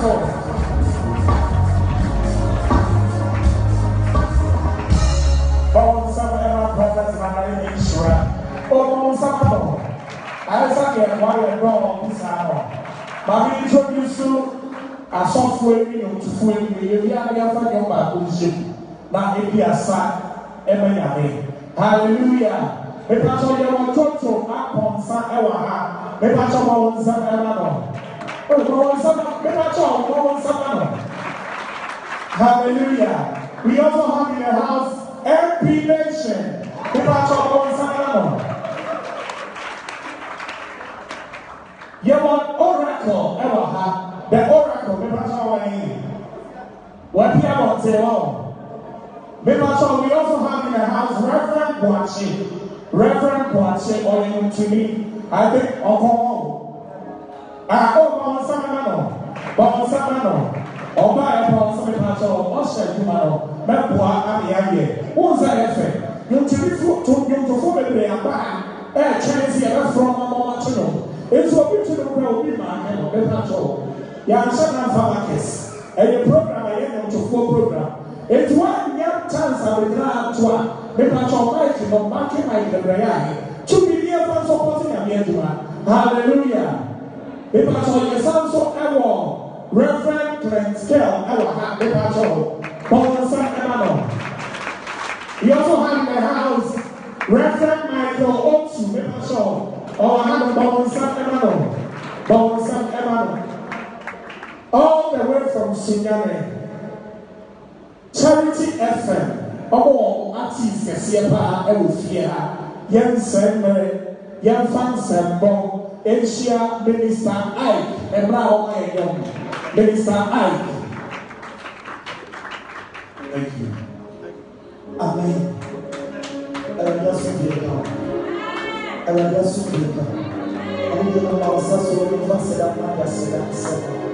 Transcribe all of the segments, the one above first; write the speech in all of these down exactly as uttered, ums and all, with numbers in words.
Bon Sabbath, Prophet Marie Mishra. Oh, Bon Sabbath. I said, I'm going to go on this hour. But we introduce you as software, you know, to fool me. We are here for your baptism. Now, if you are sad, hallelujah. Maybe I saw you on Toto, up on San Ewa. Maybe I saw one Sabbath. Oh, one Sabbath. Maybe I saw one Sabbath. Hallelujah. We also have in the house M P Nation. Maybe I saw one Sabbath. You want Oracle, ever the Oracle, maybe I saw one. What do you want to say? Maybe I saw we also have in the house Reverend Boachi. Reverend Boachi or to me, I think, oh, ah, oh, Bon Sabbath, Bon Sabbath, or by a Bon Sabbath, or Osher tomorrow, Mapua, Abby, what's that effect? You to be foot to you to foot a bar, a chance here from a moment to know. It's what you to know, be my name, or better. Yanshan Famakis, and your program, I am to full program. It's one young chance I will grab to one. Maybe I shall fight you, but back in my Gabriel. Two million fans supporting a man. Hallelujah. Maybe I shall your son so ever. Reverend Clint Scale, ever have maybe I shall. Bon San Emmanuel. We also have in the house Reverend Michael Otsu, maybe I shall. Or I have a Bon San Emmanuel. Bon San Emmanuel. All the way from Sunyane. Charity F M. Oh, artists, Kasiapa, Elfia, Yan Semmer, Yan Fansabo, Asia, Minister Ike, and now I am Minister Ike. Thank you. Amen. I will just be here. I will just be here. I will be able to say, so we must say that, man, say that, say that.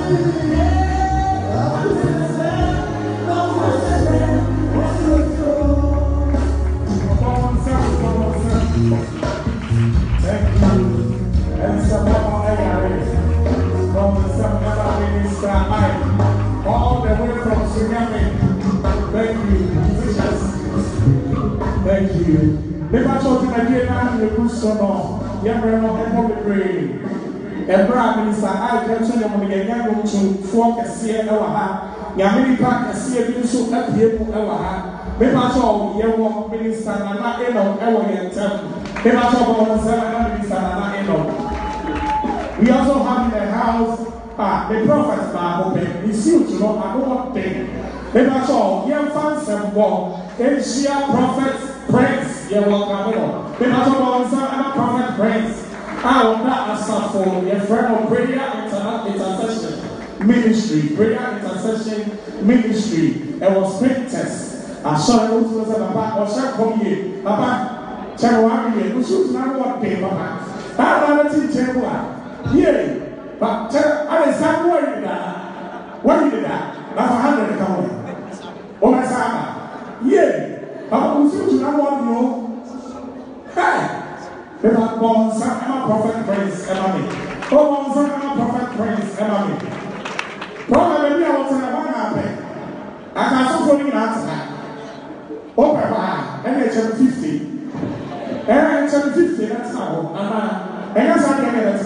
All the way from Tsunami. Thank you, musicians. Thank you. Never thought in a year now, you could so long. Young man, I'm going to pray. And Brad Minister, I can tell you when you get young to fork a seer, Yamini Park, a seer, you so up here. Maybe I saw young minister, and I'm not in on our young town. Maybe I saw one seven minister, and I'm not in on. We also have in the house. Ah, the prophets are open. It's huge, you know. I don't want to think. Maybe I saw young fans and war. Asia prophets, prince. Yeah, welcome. Maybe I saw some prophet, prince. I want that as for your friend of prayer intercession ministry. Prayer intercession ministry. It was faith test. I saw it was a papa or some from you. Papa, tell one year. You should not want to pay, Papa. I don't know what yeah. But tell I didn't say what you did that. What you did that? That's a hundred come on. Oh my son. Yeah. But we should not want to know. Hey. They are born son and a prophet praise Emma. Oh, born son and a prophet praise Emma. Probably I was in a one happen. I can so put in answer. Oh, Papa, and it's fifty. And it's fifty, that's how. And that's how I get it.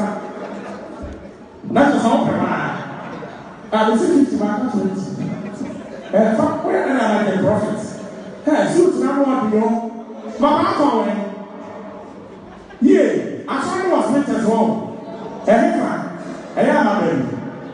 That's just how I I was fifty by twenty. And where are the prophets? Hey, shoot, now what do you know? Mama calling. Yeah, I saw you was meant as well. And if I am a baby.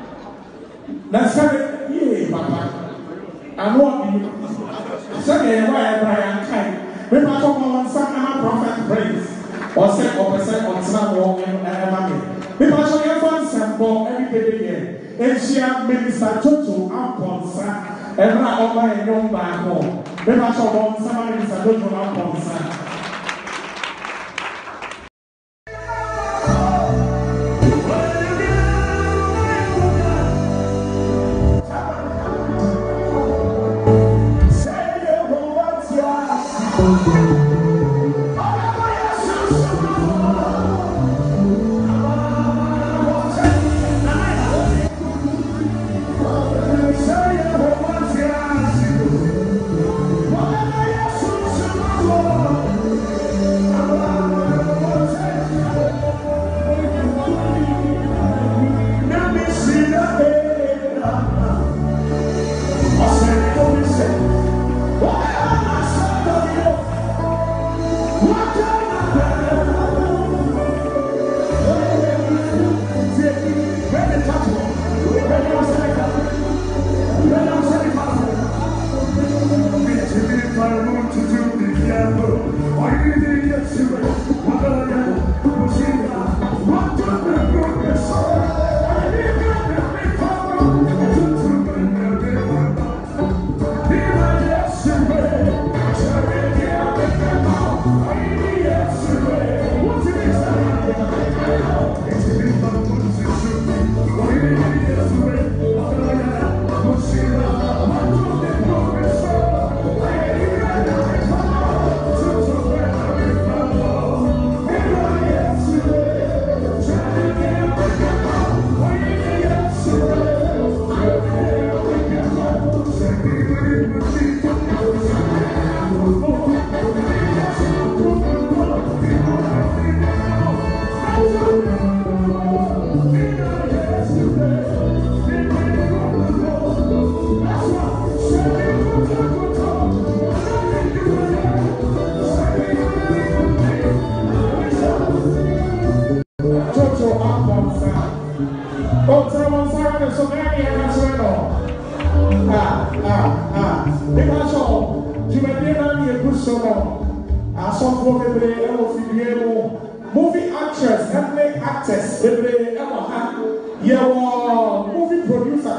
That's it. Yeah, Papa. I know you. Second, why Brian kind. Maybe I talk about some prophet praise. Or say, or percent on some walk and mammy. Maybe I show you one sample every day here. And she had Minister Toto Amponsa. And I over a young back home. Maybe I show one some Minister Toto Amponsa. Movie actress, ethnic actors, movie producer,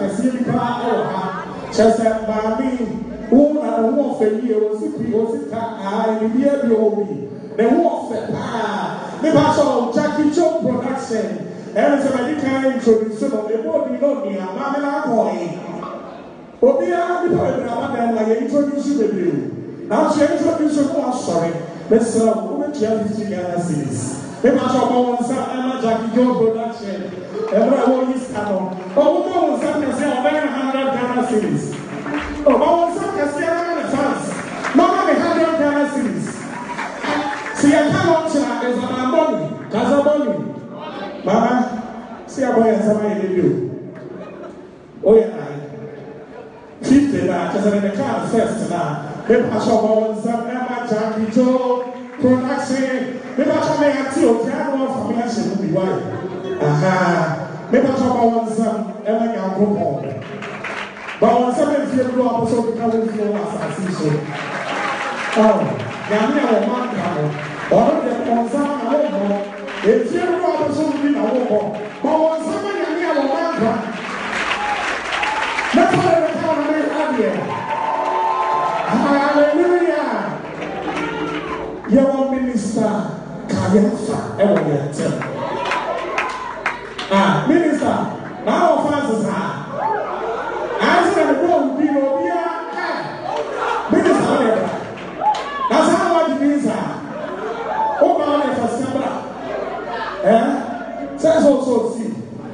just like Bami, who are the one for you, was it was it I hear you the one for ah, the Jackie Chan production, And somebody can introduce some of the body, no, me, I'm not going. Obia, the poet, I'm like introduce you. Now she introduced you, I'm sorry. Let's say, woman, she has to get a series. They must have one son, Emma Jackie Joe production. Everyone is canon. Oh, woman, son, can say, I'm very hundred Ghana series. Oh, my son can say, I'm a fans. Mama, the hundred Ghana series. See, I can't watch that as a money. As a money. Mama, see, a boy and somebody do. Oh, yeah. Fifty now, just in the car first now. They pass over some Emma Jackie Joe production. They pass over a two piano for me. I should be white. Aha. They pass over some Emma Jackie. But when somebody feels low, I'm also becoming flow assassination. Oh, Yamina will mark them. All of them on some level. If you know how to be a woman, but when somebody Yamina will mark them. That's what I call a man. Hallelujah. Your minister, Kayafa, ever Ah, minister, now offenses are. I said, I won't be no beer. Minister, that's how much means. Oh, my, for Sabra. Eh? Says also, see.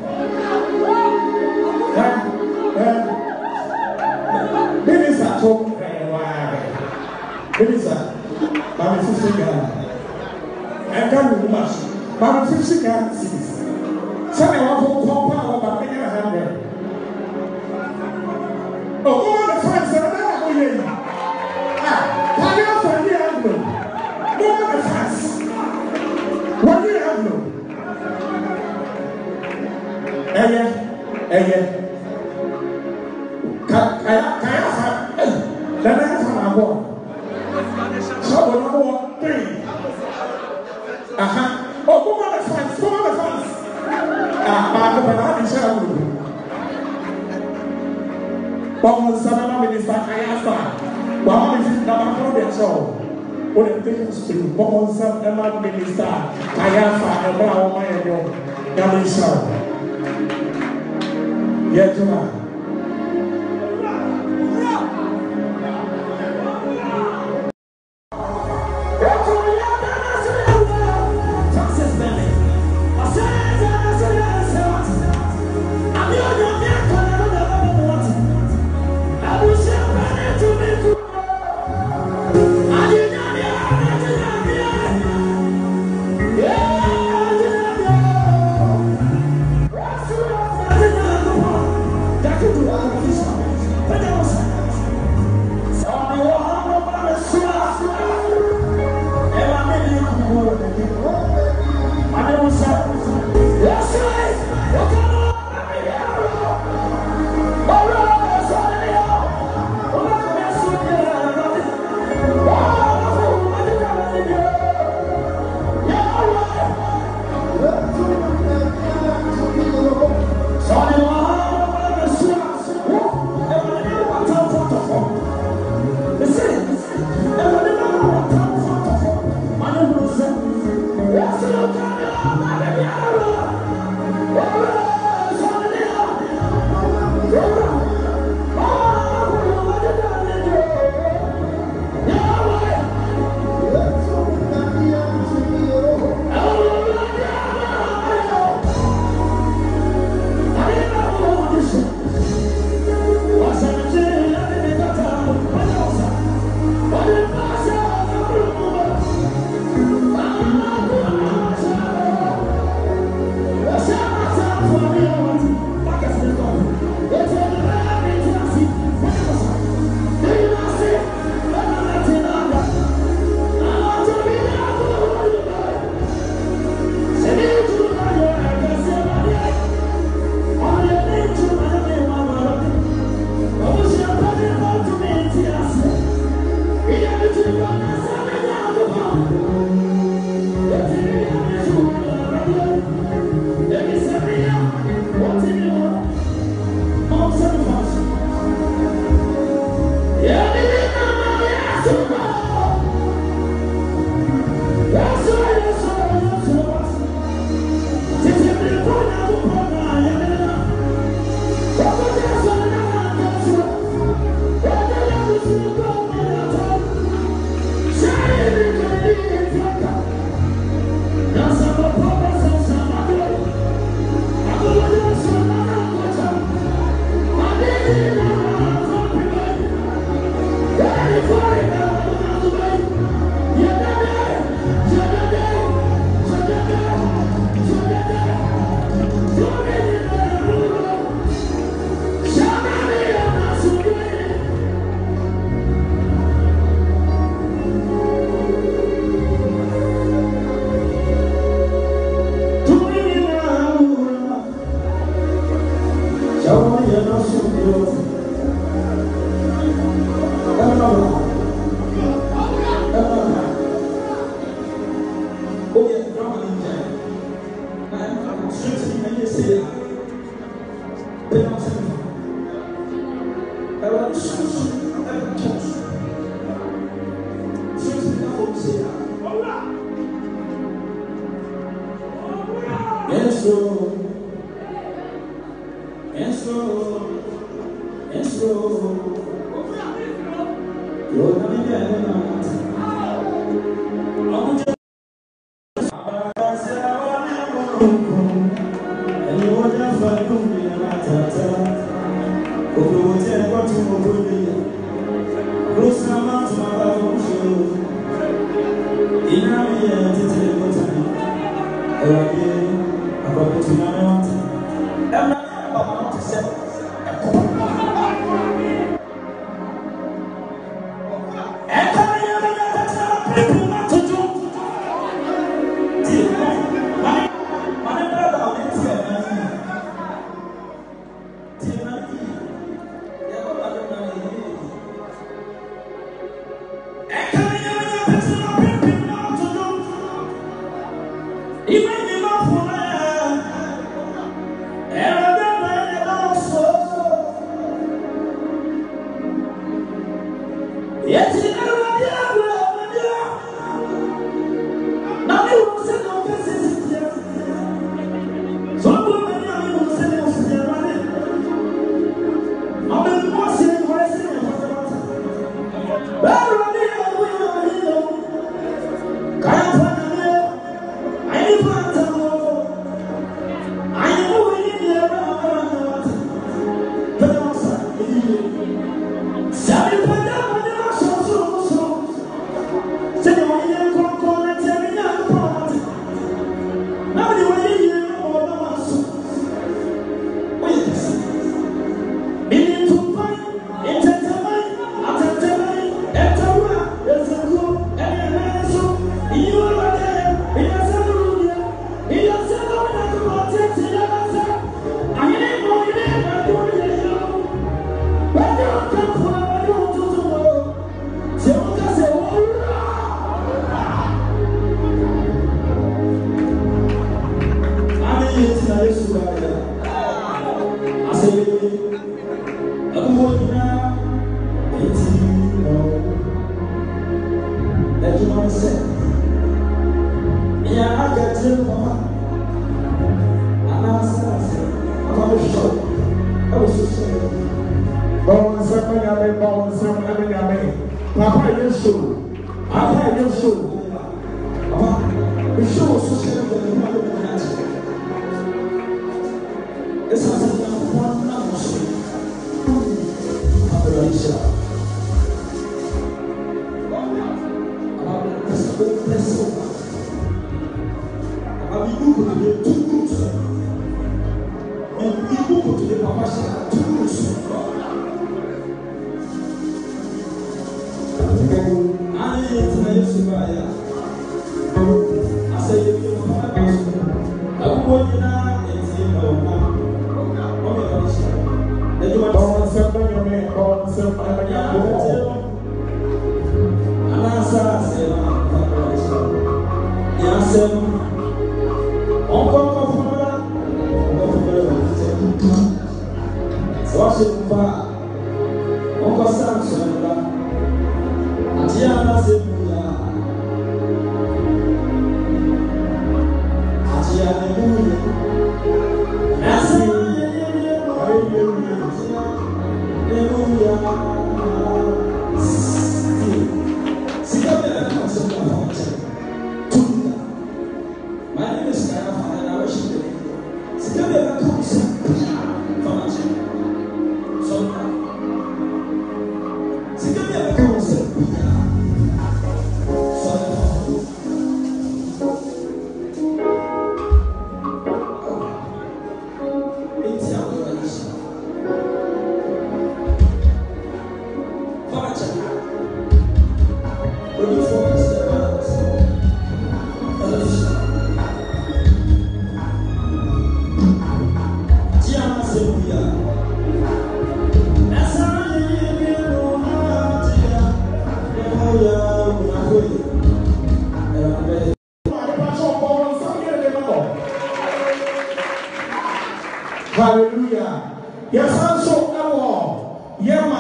Minister told me, Minister, I'm fifty Ghana. I can't do much. But I'm fifty Ghana cities. Some of them will come about making a hundred. Oh, all the friends are not going. Ah, can you offer me a hundred? All the friends. What do you have no? Eh, yeah, eh, yeah. Kaya, kaya sa, eh, dana sa na ako. So, what number one, three. Aha. Oh, come on the fans, come on the fans. Ah, bago pa na, di siya ako. Pagod sa mga minister, kaya sa. Baka minister na mga product show. Ulit tingin sa tingin. Pagod sa mga minister, kaya sa, ebra o maya nyo. Galing siya. Yan siya. That's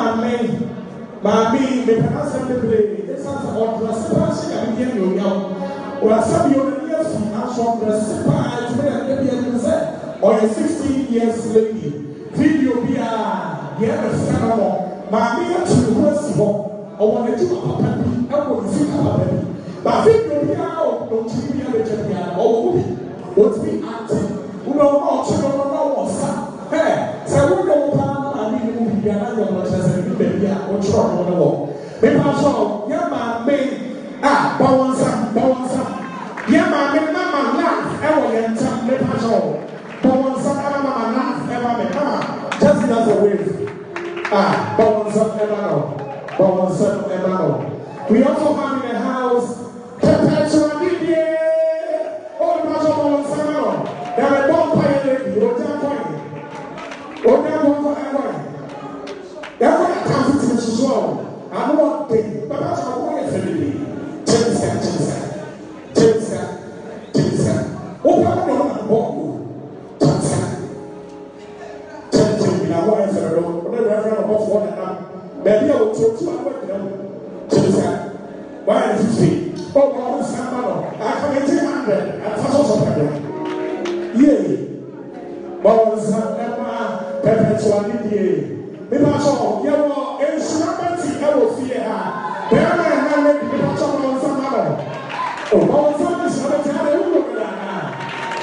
maame maame me pɛ asɛm bebree ɛsan sɛ ɔdrɛse paa hyɛ nyame deɛ ne onyam ɔasɛm yɛ ɔnani afi aso ɔdrɛse paa ɛtumi yɛ ne deɛ ne sɛ ɔyɛ sixteen years lady video bi a yɛ bɛsɛ no no maame atu ne ho asi hɔ ɔwɔ n'akyi papa bi ɛwɔ ne sika papa bi ba video bi a ɔtumi bi abɛkyɛ bi a ɔwɔ bi ɔtumi ate wúlò ọmọ ọtún ní ọmọ náà wọ sá ẹ sẹ wọn yọ wọn pa náà àbí ní wọn bìbí àná yọ wọn kyerẹ sẹ ní bẹẹbi a wọn kyerẹ ọmọ náà wọ nípa sọ yẹ maame a bọ wọn nsá bọ wọn nsá yẹ maame mama laugh ẹ wọ yẹn ntá nípa sọ bọ wọn nsá ẹ ma mama laugh ẹ ma mi mama just as a wave a bọ wọn nsá ẹ ma nọ bọ wọn nsá ẹ ma nọ we also have in the house perpetual didie ó nípa sọ bọ wọn nsá ẹ ma nọ. There are one fire lady, you don't find it. Oh, there one for everyone. Therefore, I can't fit in this world. I don't want to take, but that's how I say it. Chinsa, chinsa, chinsa, chinsa. Oh, I don't know what to chinsa. Chinsa, I want to say it. What the reverend of one and now. Maybe I will talk to my work now. Chinsa. Why is it free? Oh, God, it's not my I come in two hundred. I touch also my work. Yea, Bonza Emma perpetuality. Because all you are instrumental, I will fear her. There I am, let me watch on Bonza Mother. Oh, Bonza is not a tell you look at that.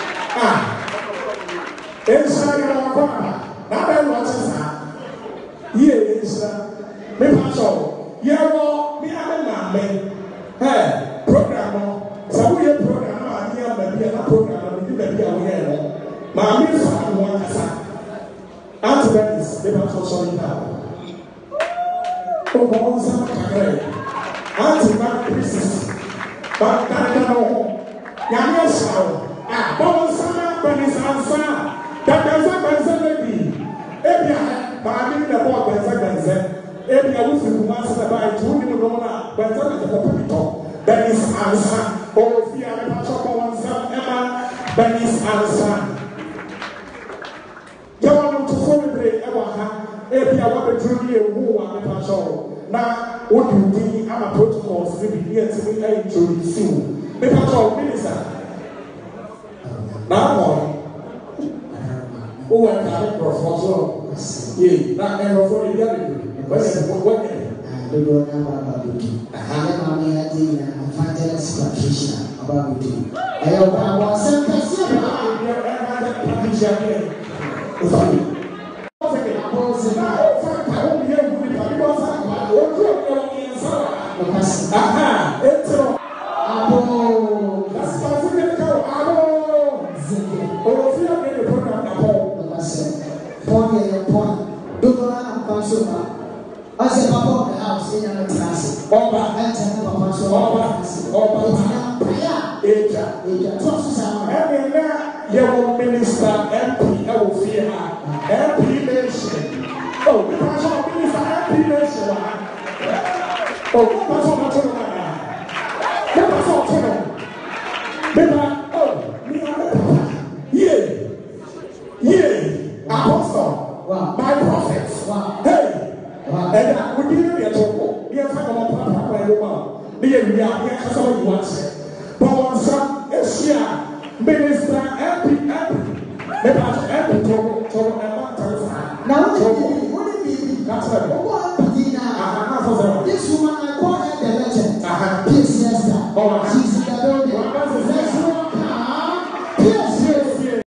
Ah, inside our corner. Now I watch us. Yea, is because all you are me and my man. Hey, program. So we are program. I am the program. Baby, I will hear my means are one as after that is the matter of sorry now. Oh, Bonza Kagre, Auntie Mark Princess, but that I know. Yamia Shaw, ah, Bonza, Benis answer that there's a Benza lady. Ebia, but I mean the board Benza Benza. Ebia was in the master by two Nimona, Benza the Popito. Benis answer, oh, fear the matter of Bonza, Emma. Benis answer. Yawan to celebrate Ewaha, Ebia Wabetrudy, who are the patrol. Now, what you do, I'm a protocol, so we here to be able to receive. The patrol minister. Now, boy, who are the professor? Yea, not ever for the other. What is the Lord about you? I have a man and evangelist practitioner about you. I was a person. Aha, it's a abo. That's why we get go abo. Oh, if you have any program at home, that's it. Point your point. Do not have consumer. I said, Papa of the house in your class. Oba, enter Papa, so Oba, Oba, Paya, Aja, Aja, Toss Sam, and then your minister, M P, I will fear her, M P nation. Oh, because of minister, M P nation. Oh, what's on the channel? What's on the channel? Oh, me and yeah, yeah, apostle, my prophets, hey. And I would be a talk. We are talking about Papa by woman. We are we are so you want it. But on some Asia, Minister Happy Happy. Maybe I have to talk to a man. Now, what did it be? That's right. What did I This woman I call her the legend. Yes, yes, sir. She's in the building. Let's walk. Yes, yes, yes.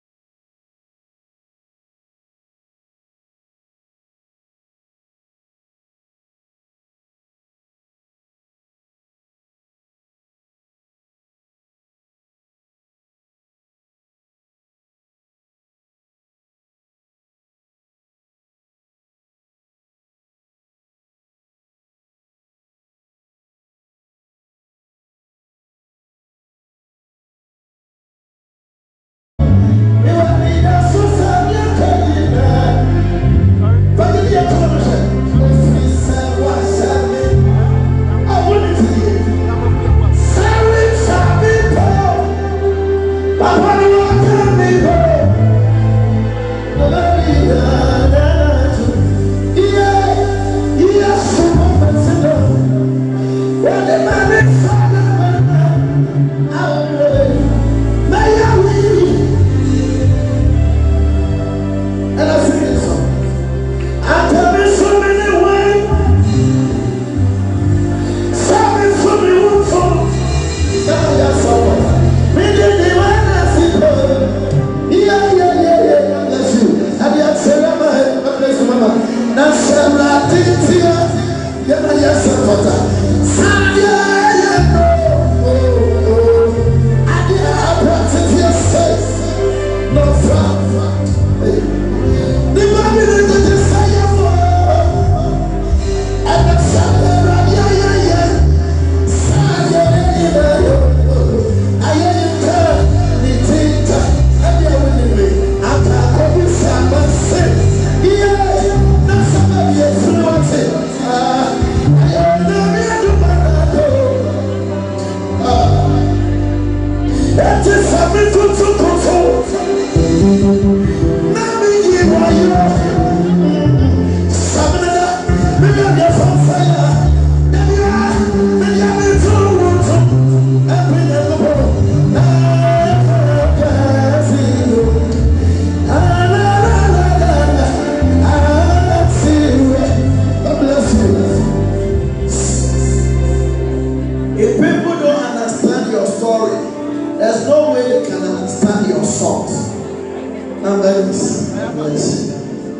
mercy.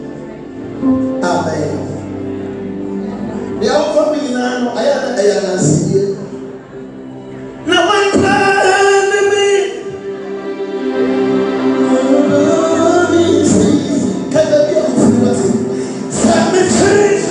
Amen. The whole family now, I am I am see. Now one plan me. Can there be a difference? Send me change.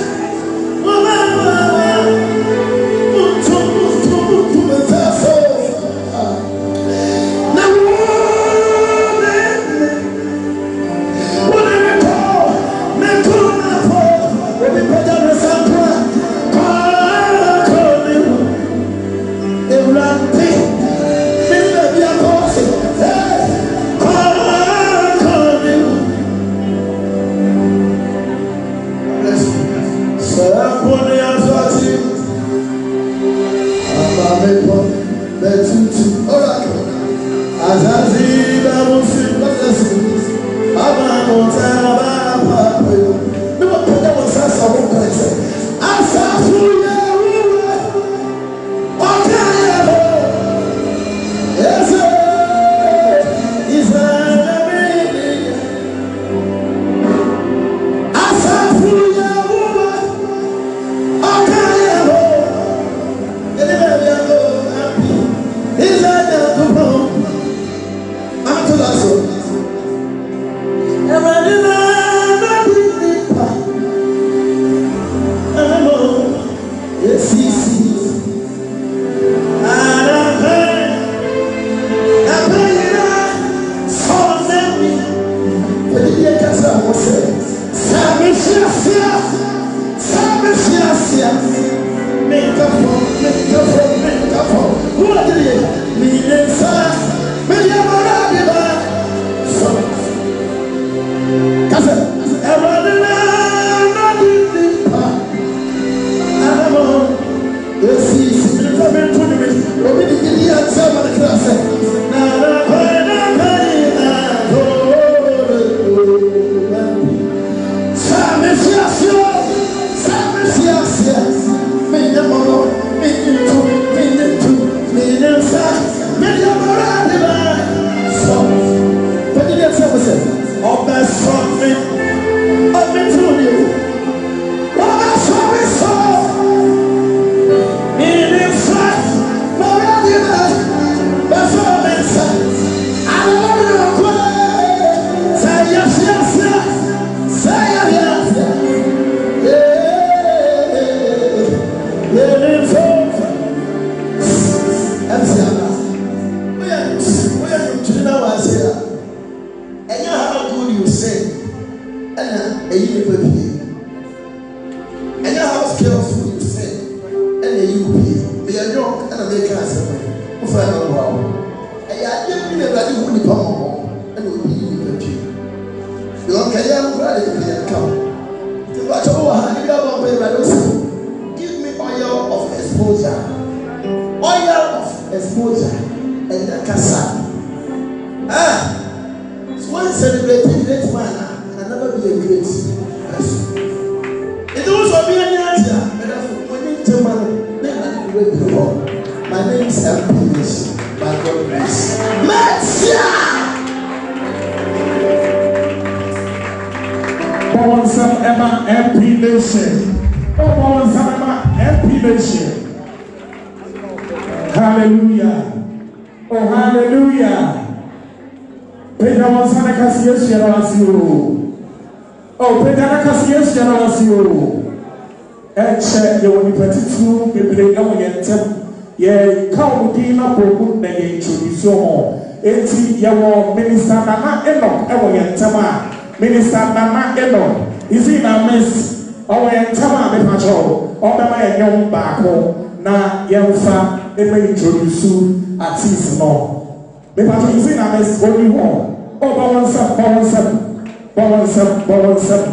Minister Nana Enoch, Ewo Yentama. Minister Nana Enoch. Is in a mess. Owo Yentama me patrol. Obama ye nyom baako na yemfa ebe introduce artist no. Me patrol is in a mess only one. Oba one step, one step, one step, one step.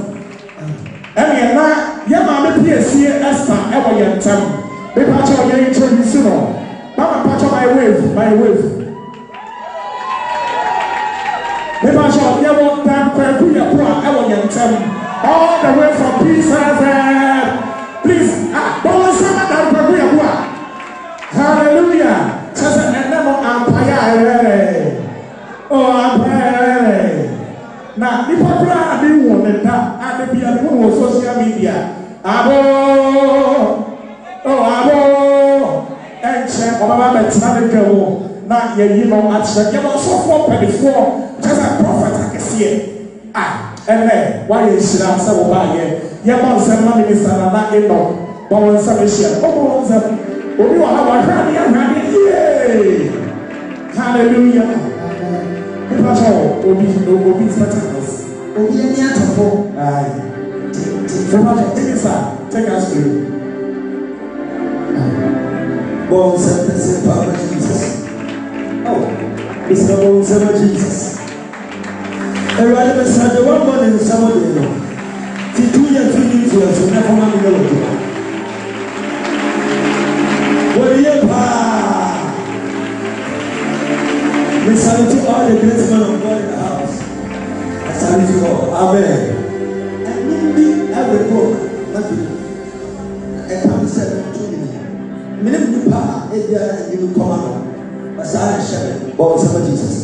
Emi na ye ma me P S C Esther Ewo Yentama. Me patrol ye introduce no. Mama patrol my wave, my wave. Me patrol ye want time kweku ye kwa Ewo Yentama. All the way from Peace Heaven. Please, ah, don't say that I'm going to go. Hallelujah. Says a name of Empire. Oh, Empire. Now, the popular, the abo oh abo enche obaba betina de gawo na ye yi no atse ye no so for pedifo just a prophet akese ah ene why is shira se wo ba ye ye mo se ma minister na na eno bo won se be share o bo won se obi wa ha wa hwa ne hwa ne ye hallelujah because obi obi is better than us obi any atofo ai so much minister take us through bon se se Papa Jesus oh it's the bon se Jesus everybody be say the one born in somebody no ti two years two years to us na come am no what ye pa we salute all the great men of God in the house I salute you all amen and me I will go not you and come seven two minutes minute pa e dia you come on but I shall go some Jesus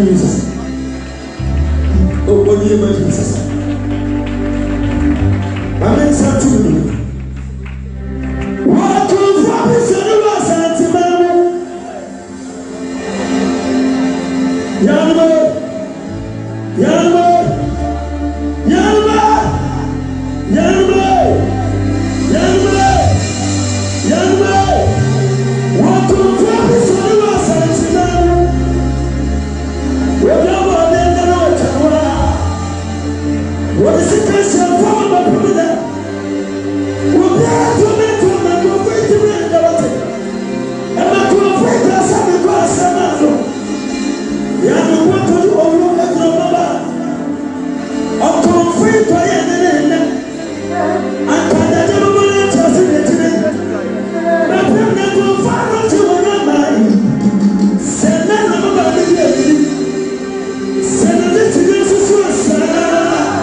Jesus. Oh, what do you mean, Jesus? I'm in something. What could from his universe and tomorrow? Yanma, Yanma, Yanma, Yanma, Yanma, Yanma. What could from his universe and tomorrow? Whatever they know, what is the question from the brother? What they are doing to me, go wait to me and what it. And I could have waited as I would go as a man. You have to want to do all of that. I'm going to wait for you and then. I can't do it just in it today. My parents will find out you were not mine. Send them about the day. Send it to Jesus Christ.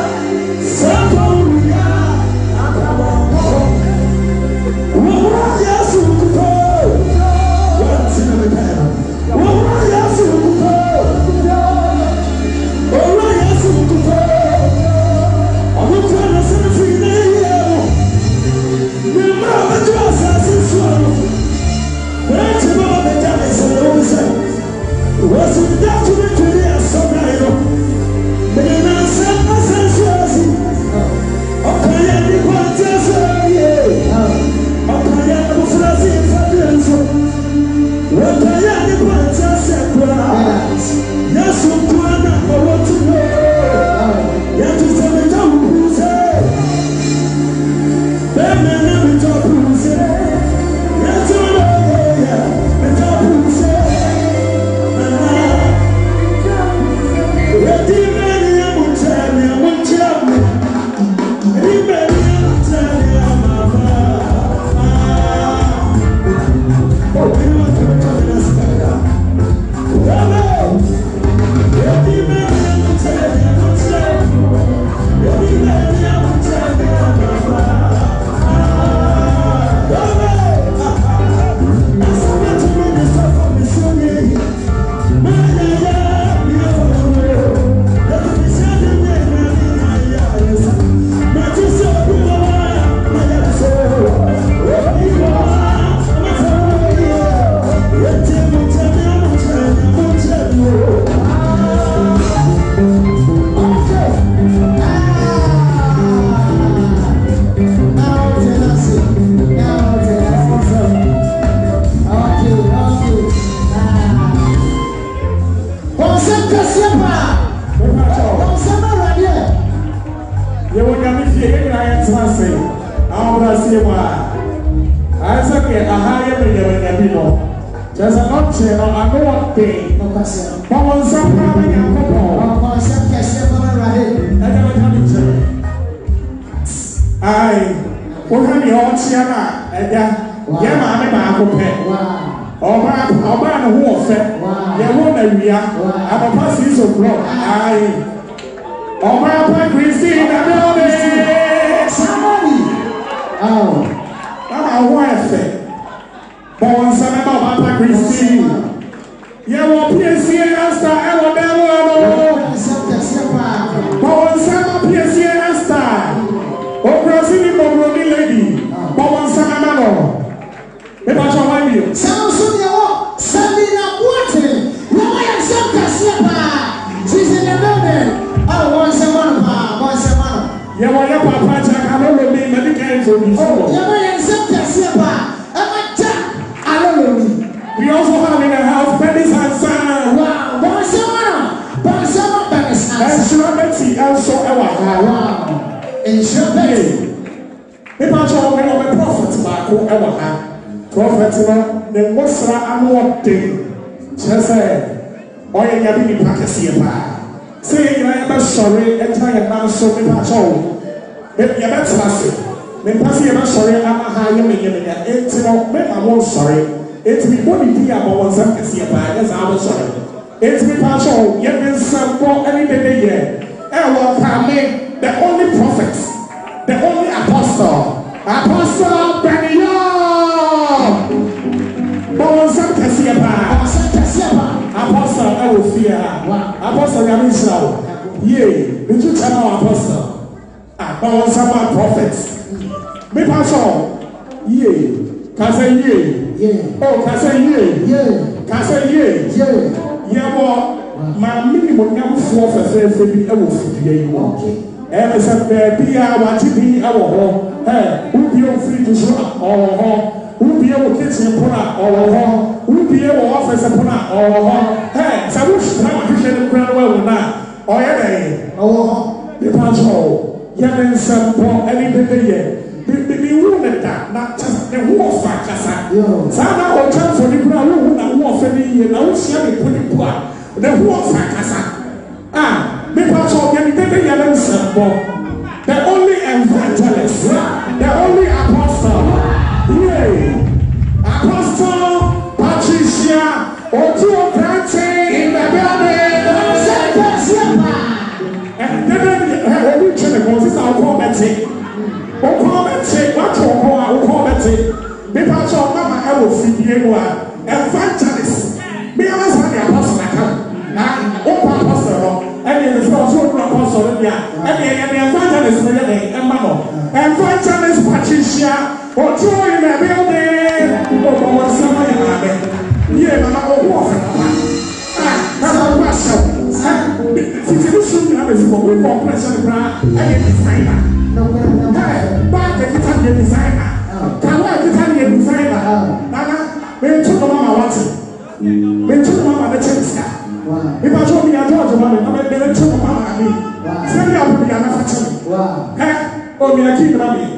It's me body be about one some can see a bag as I was sorry. It's me partial, yet been some for any day here. And what can the only prophet, the only apostle, Apostle Benny. Bon, some can see a bar. Apostle, I will fear. Apostle, I'm Israel. Yea, did you tell our apostle? Ah, bon, some are prophets. Me pastor, yea, can say yea. Oh, can say yea. Can say yea. Yeah, well, my minimum young four for thirty, I will fear you. And it's a baby, I want to be our home. Hey, who be free to show up our home? Who be able to kitchen put up our home? Who be able to office and put up our home? Hey, so we should have a vision of ground well now. Oh, yeah, oh, the pastor, young and some poor, any day. Be wounded that, not just the war factor. Sana or chance for the ground, and war for the year, now see me put it poor. The war factor. Ah. The only evangelist, the only apostle, yay, Apostle Patricia Otuo Prante in the building. And then we tell the Moses, I'll call Betty. I'll call Betty, what you call, I'll call Betty. Because your mama, I will feed you, evangelist. Me, I was the apostle, I come. Ah, apostle. And the responsible apostle, and the evangelist, and Mamma, evangelist Patricia, or two in the building, or someone in the yeah, Mamma, or ah, that's a question. If you should have a small reform pressure, I get designer. Hey, back the Italian designer. Can I Italian designer? Nana, we took the Mama watching. We took the Mama the chest. If I told me I told you about it, I'm going to tell you about it. Send me out to be an affection. Hey, oh, me, I keep it.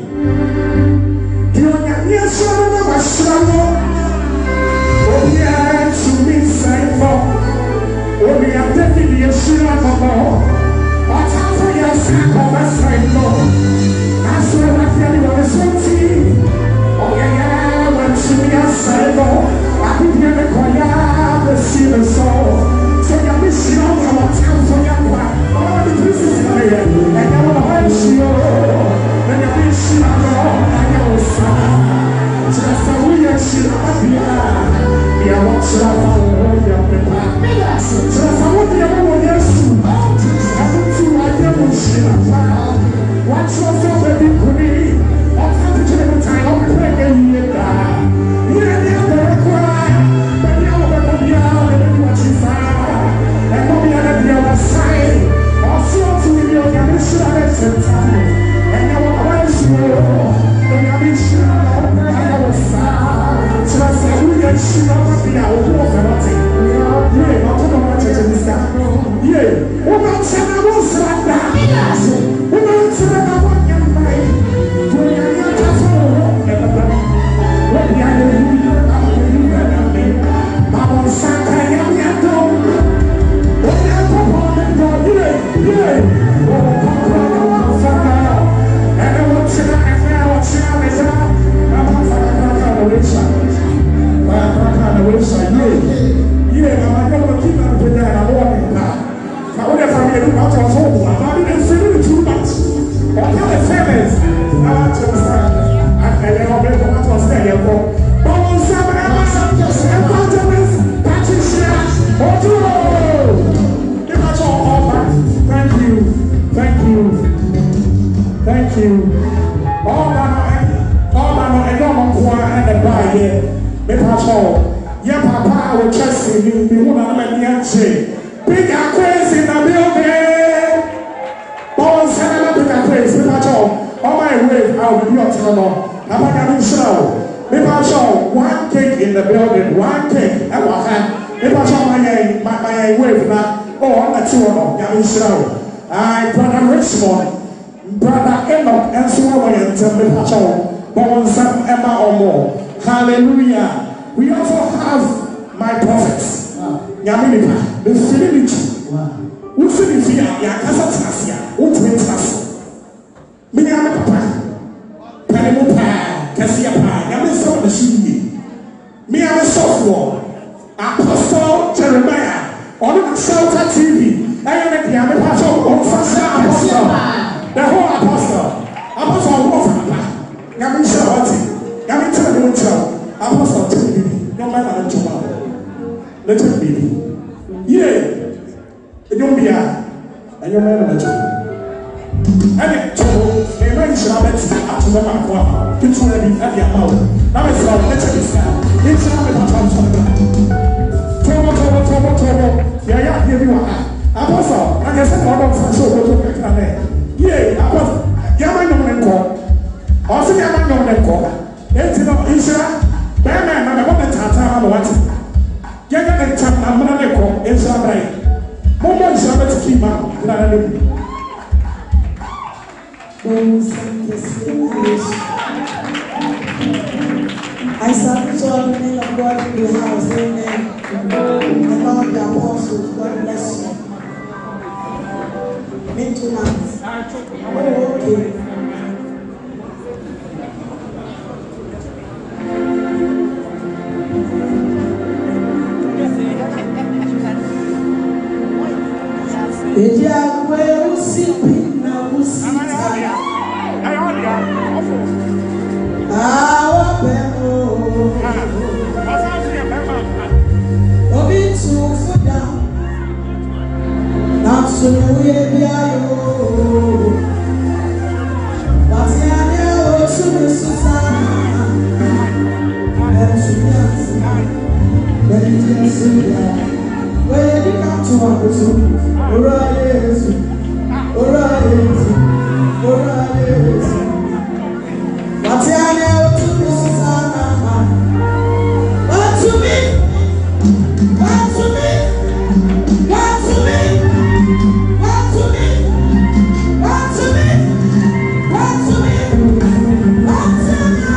You are not your son of a struggle. Oh, yeah, to me, say for. Oh, we are definitely a struggle. What time for your sack of a strength, Lord? I swear I feel you on the sweaty. Oh, yeah, yeah, when to me, I say, Lord, I could hear the choir, the sea, the soul. So you're missing out on our time for your wife. All the pieces in here. And I want to hurt you. And you're missing out on your son. Just a weird shit up here. Yeah, what's your phone? You're prepared. Just a weird one, yes. I put you right there with shit up here. Watch yourself, baby, queen. I'll come to you every time. I'll be playing you. Yeah, yeah, they're crying. But you're going to be out and what you find. And mommy on the other side, also to you, you're missing out at the time. And now I'm sure, and you're missing out on the side. So I said, we get shit out of the hour, nothing. Yeah, not to the much of this guy. Yeah, we're not saying I was like that. We're not saying I want your mind. We're not just for the world, everybody. We're behind the window, I'm the window, I'm on Sunday, I'm your dog. Thank you. All that all that I don't want and the buy here. Me patrol. Yeah, Papa will trust you. You want to make me answer. Big crazy in the building. Bones and big crazy. Me patrol. On my way, I will be your tunnel. I'm not show. Me patrol. One cake in the building. One cake. I want that. Me patrol my my my wave now. Oh, I'm not sure. I'm show. I brother Richmond. Brother Enoch and Swallow and tell me Pacho, Bonsam Emma or more. Hallelujah. We also have my prophets. Yaminipa, the Philippi. Who said if you are Yakasa, who twins us? Miniama Papa, Panimupa, Cassiapa, Yamisa, the Shudi. Me, I'm a sophomore. Apostle Jeremiah, on the Shelter T V. I am a Yamipacho on Fasa. The whole apostle, apostle Wolf, Yamisha Hoti, Yamita Apostle T V, no matter Let it be. Yeah. And you'll be a and you'll never let you. And it told a man shall let you up to the mark. It's already at your mouth. Now it's all let it be. It's not a matter of Tomo, Tomo, Tomo, Tomo. Yeah, yeah, here you are. Apostle, and you said, "What of so go to Canada?" Yea, Apostle, Yaman and Call. Also, Yaman and Call. It's not Israel. Batman, I want to Tata, what? Yagan and Tata, Manako, Israel. Momo is able to keep out. I salute all the men of God in the house. Amen. And all the apostles, God bless you. Maintenance. Oh, okay. Eja kwe usipi na usita. Awa bemo. Obi tufuda. Natsuye biayo. Batiane o sumi susana. Esuyansi. Beni suya. Where did you come to us? Ora Yesu, Ora Yesu, Ora Yesu. Watiane otu Susana. What to me? What to me? What to me? What to me? What to me? What to me? What to me?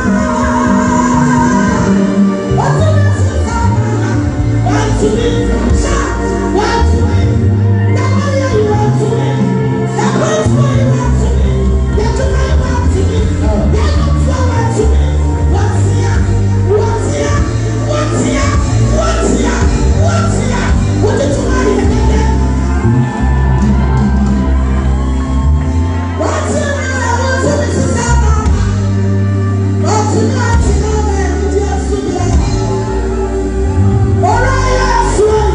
What to me, Susana? What to me? What to me? You want to me? That was what you want to me. That's what I want to me. That looks forward to me. What's here? What's here? What's here? What's here? What's here? What did you want to do? What's here? I want to be Susanna. What's here? I want to know that you just to be. All right, yes,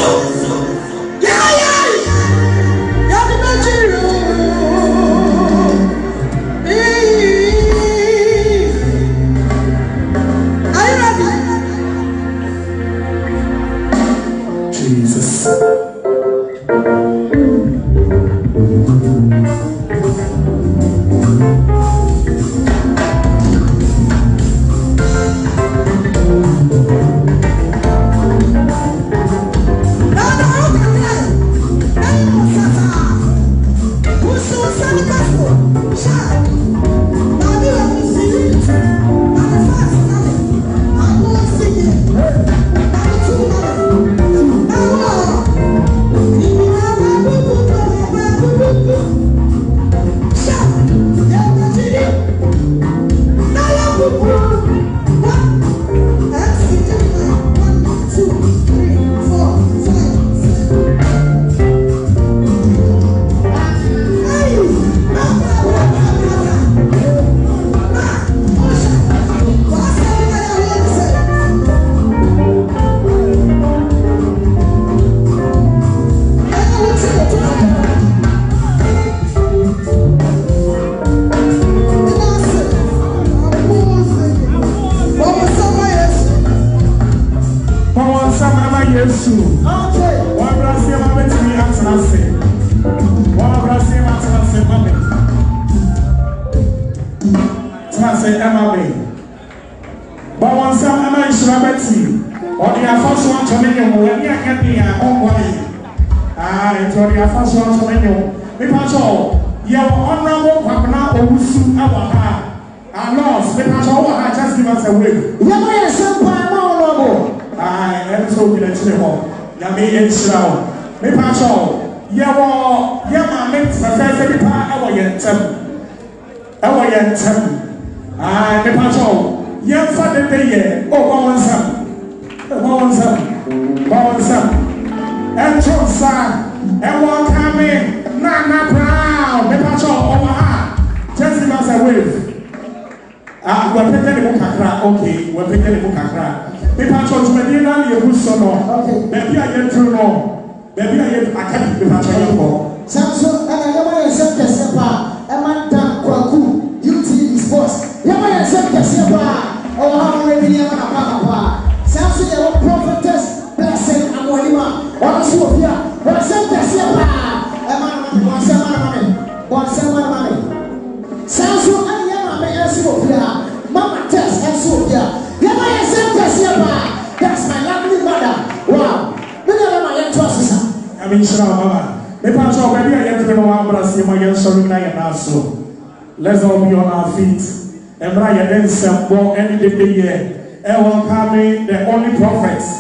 Let's all be on our feet. And Brian then sample any day here. Everyone coming, the only prophets.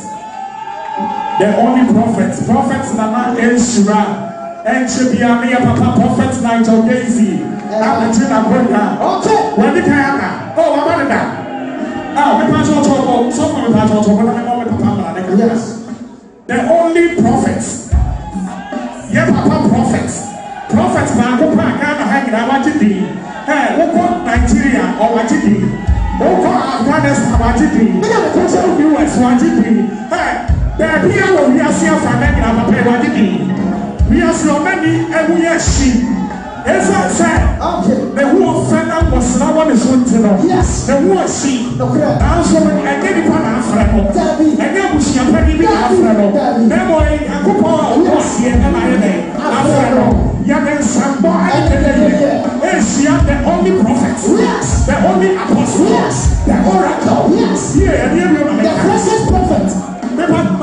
The only prophets. Prophets Nana El Shira. And Chibiamia Papa Prophet Nigel Daisy. I'm the Tina Brenda. Okay. When the Kayana. Oh, I'm on that. Oh, we pass on trouble. Someone pass on trouble. Yes. The only prophets. Yeah, Papa prophets. Prophets na go pa Ghana hanging about it. Hey, we go Nigeria or what it is. We go Afghanistan what it is. We go U S what it is. Hey, there here we are seeing from Nigeria what it is. We are so many every year she. As I said, the whole friend was not one is going to know. Yes, the whole she. Also, I get it on Africa. And then we see a penny Africa. Then boy, I go for was here and I am Africa. Young Sambo, is the only prophet. Yes, the only apostle. Yes, the oracle. Yes, yeah, the present prophet. The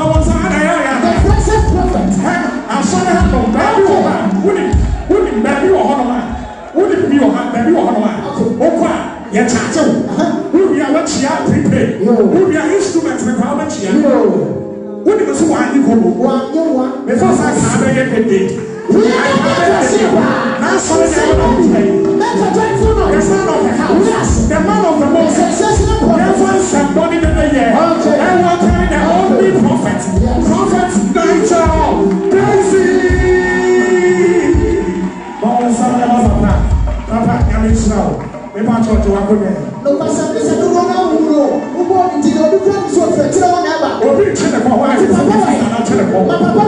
present prophet. I saw her no baby woman. Wouldn't baby or Honoma? Wouldn't be your hand, baby or Honoma? Oh, yeah, Chacho. Who be a watch ya prepaid? Who be an instrument with how much ya? Wouldn't it be one you go? One, the first I have a date. We are now so the son of the house. Yes, the man of the most successful prophet. Somebody that they hear. And one time the only prophet. Prophet Nigel Daisy. Papa, I'm in snow. We want you to walk with me. No, Pastor, this is the one I will go. Who bought it? You know, the friends of the children ever. We'll be to the point. I'm not to the point.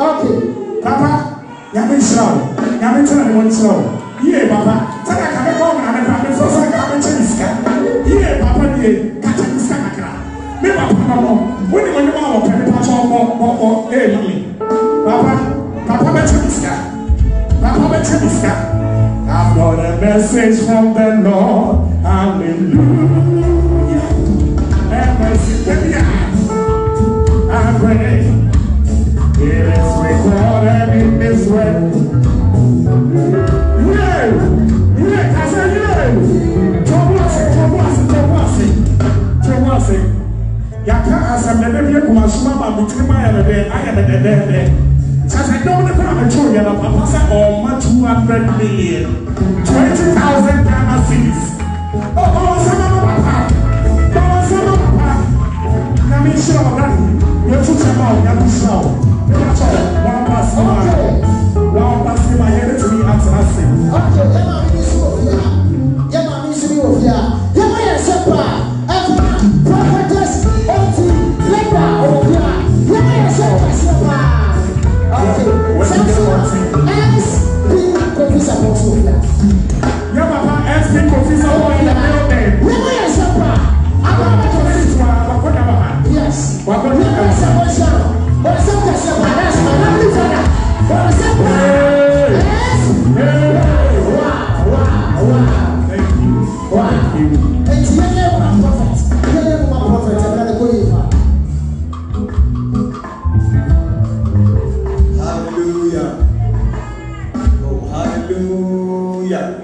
Okay. Papa, Yamin Slow, Yamin Tony Slow. Yeah, Papa. Tell I come home and I'm coming for some coming to this guy. Yeah, Papa, yeah, catching this guy. Me, Papa, no, when you want to go, Papa, more, more, more, hey, mommy. Papa, Papa, better this guy. Papa, better this guy. I've got a message from the Lord. Hallelujah. And mercy, baby, I pray. It is recorded in this way. Yeah, yeah, I said yeah. Tomasi, Tomasi, Tomasi, Tomasi. Yaka asam na bebe kuma suma ba mutima ya na de aya na de de. Sasa don't the problem to you na papa say oh ma two hundred million. twenty thousand Ghana cedis. Oh, oh, sama papa. Oh, sama papa. Na mi shira ba. You put them out, you push out. That's all. One pass one. One pass my head to me at last. Okay, yeah, man, this over here. Yeah, man, this over here. Yeah, man, yes, sir. Every prophetess, empty, labor over here. Yeah, man, yes, sir. Okay, Samson, S P Professor Bosso here. Yeah, Papa, S P Professor in the building. Yeah, man, yes, sir. I'm going to this one. Yes. What about Yeah, man, yes, sir. But sometimes, sir, that's my lovely father. But sir, yes. Wow, wow, wow. Thank you. Wow. Thank you. It's your name, my prophet. Your name, my prophet. I'm going to go in. Hallelujah. Oh, hallelujah.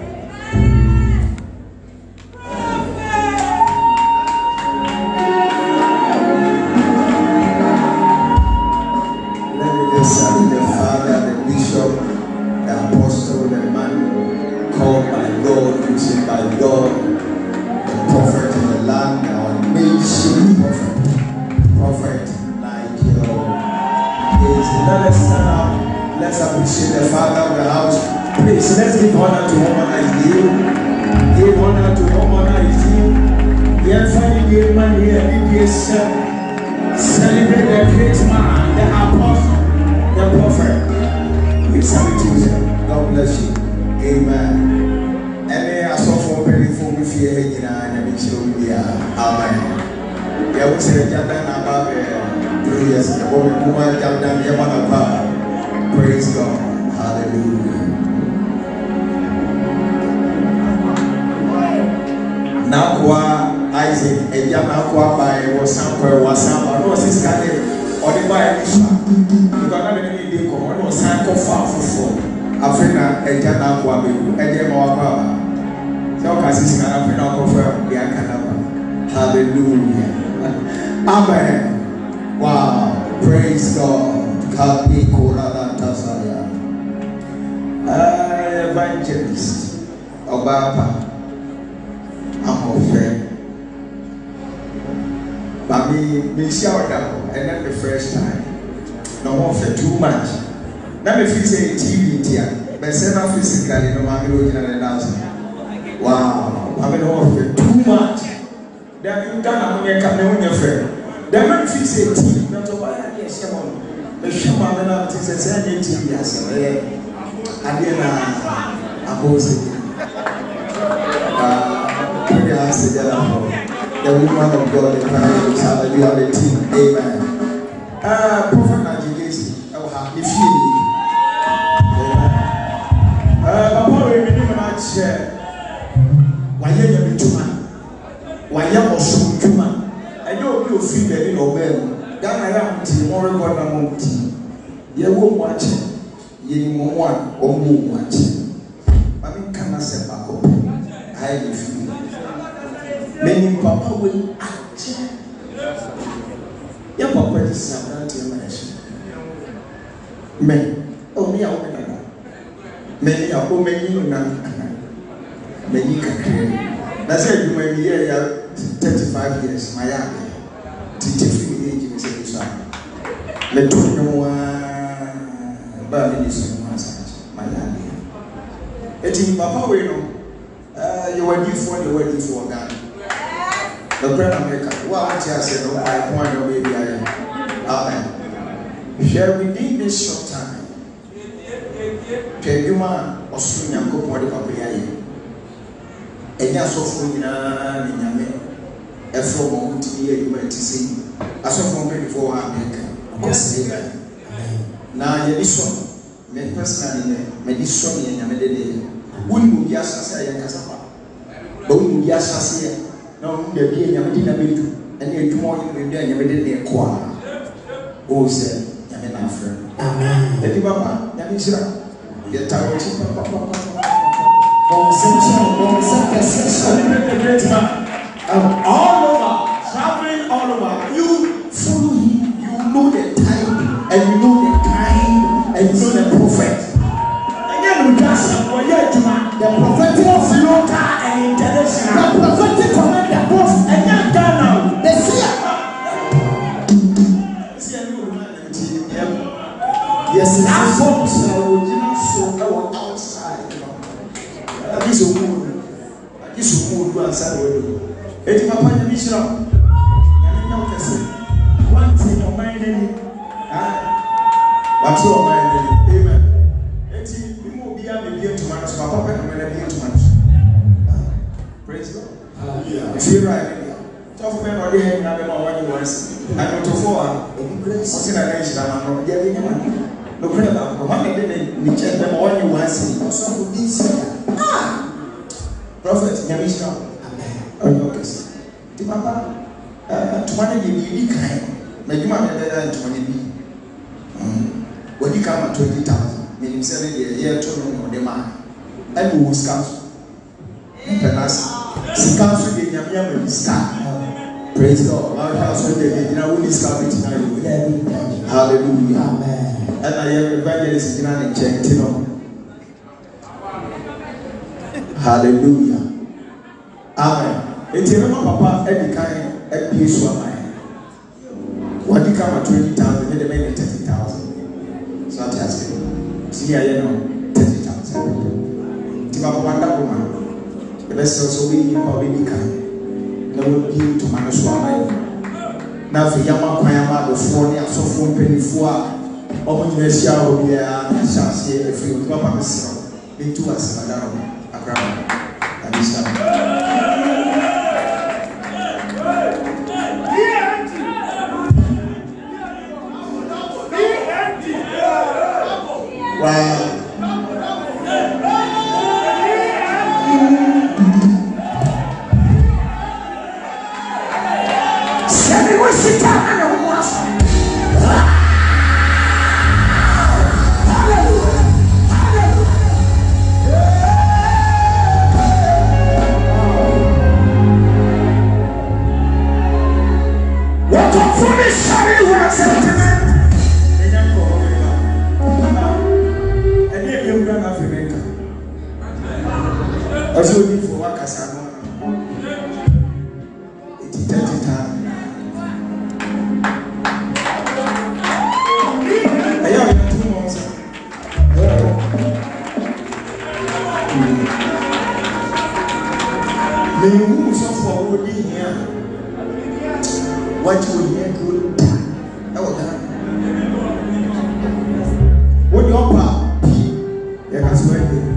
Let me just salute the Father, the Bishop, the Apostle, the man called by God, chosen by God, the prophet in the land, our nation prophet, prophet Nigel. Let us stand up. Let's appreciate the Father of the house. Please, let's give honor to whom honor is due. Give honor to whom honor is due. Yes, I give money and mediation. Celebrate the great man, the apostle, the prophet. We salute you. God bless you. Amen. Any asofo before we fear him and we show you. Amen. Yeah, we say Jordan about three years ago. We move Jordan Yamana. Praise God. Hallelujah. Now, Isaac, a young aqua by was somewhere was some or was his carrier or the buyer. You got not any day come on, was sample far for four. Africa, a young aqua, a young aqua. So, Cassis can have been out of the Akanaba. Hallelujah. Amen. Wow. Praise God. Kali Korada Tasaya. Evangelist Obapa. I'm a friend. But me, me shout out, and not the first time. No more for too much. Now if you say T V here, but send out physically, no matter what you're announcing. Wow, I mean, all for too much. Then you can't have your friend. Then if you say T V, not to buy a yes, come on. The shaman and I say, T V, yes, I didn't oppose it. I say that the woman of God, the Christ, hallelujah, the team, amen. Ah, Prophet Najigesi, I will have the feeling. Ah, Papa, we need to match. Why are you too man? Why are you so too man? I know you feel that in Obel. Then I am to more record among tea. You won't watch it. You won't want or won't watch it. I mean, can I say back up? I feel. Many papa will act. Your papa is a mansion. Men, oh, me, I'll be many are oh, many, many can create. That's it, you may be here thirty-five years, my young. Teaching age is a son. Let me know, but it is my young. It's papa, we know you were before the wedding for God. The prayer America. Well, I just said, no, I point your baby. Amen. Share within this short time. Keduma osu Nyankopon de papa yaye. Enya asofo nyina ni nyame. Efro mo ntimi eduma tisi. Asofo mpe before wa America. Yes, na ye biso me personally me di so me nyame de de. Woni mu bi asase aye kasa pa. Ba woni mu bi asase na woni de bi nyame di na bedu. Ene eduma o ye de nyame de de ko a. O se nyame na afre. Amen. Edi baba nyame shira. Ye tawo chi papa papa. From section, from section, the great man. All over, traveling all over. You follow him. You know the time, and you know the kind, and you know the prophet. Again, we just the prophetic local and international. The prophetic commander, both and young Ghana. They see yes, it's folks are original so outside. This is good. This is good. Outside the window. Eti papa ya mishra. Na nina ukase. One thing of my name. Ah. What's your mind? Amen. Eti bimu biya me biya to manage. Papa pa na me biya to manage. Praise God. Hallelujah. If you right. Tough men already have na be ma one once. I go to four. What's in a nation na no. Ya bi ni. No pray about how many did ni check them all you want see. So for this ah. Prophet Nyamisha. Oh, okay. The papa, uh, twenty be kind. May you have better than twenty be. When you come at twenty thousand, meaning seven years, year two on the man, and who was council. Penas, council did Yamia will start. Praise God. Our house will be in our discovery tonight. Hallelujah. Amen. And I am evangelist in an injecting. Hallelujah. Amen. It's a papa every kind of piece of mine. What you come at twenty thousand, made a man thirty thousand. So I ask you, see, I know thirty thousand. Tiba wonder woman. The best also we probably kind. No one be to manage one. Now, for Yama Kayama, the phone, and so phone penny for open the shower, we are shall see a few papa. Be two as madame, a crown. And this time. Wow. Send me sit down and watch. Hallelujah. Hallelujah. What a foolish sorry was it? Also, we for work as a man. It is thirty times. I have two months. May you move so forward here. What you hear good. Oh, what your power? You can swear.